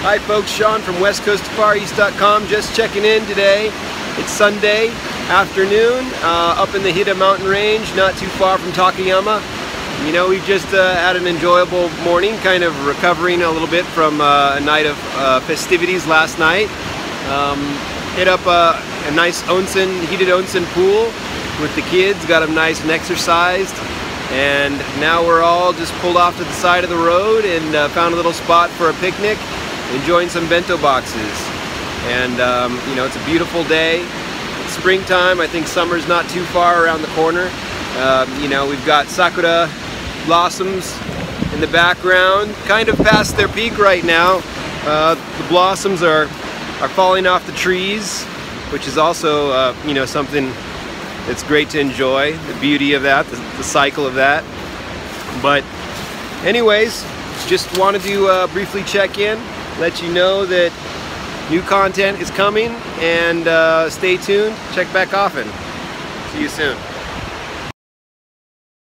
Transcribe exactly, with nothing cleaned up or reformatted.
Hi folks, Sean from west coast far east dot com, just checking in today. It's Sunday afternoon uh, up in the Hida Mountain range, not too far from Takayama. You know, we've just uh, had an enjoyable morning, kind of recovering a little bit from uh, a night of uh, festivities last night. Um, hit up uh, a nice onsen, heated onsen pool with the kids, got them nice and exercised. And now we're all just pulled off to the side of the road and uh, found a little spot for a picnic, enjoying some bento boxes. And um, you know, it's a beautiful day. It's springtime. I think summer's not too far around the corner. Uh, you know, we've got sakura blossoms in the background, kind of past their peak right now. Uh, the blossoms are are falling off the trees, which is also uh, you know, something that's great to enjoy, the beauty of that, the, the cycle of that. But anyways, just wanted to uh, briefly check in, let you know that new content is coming, and uh, stay tuned, check back often. See you soon.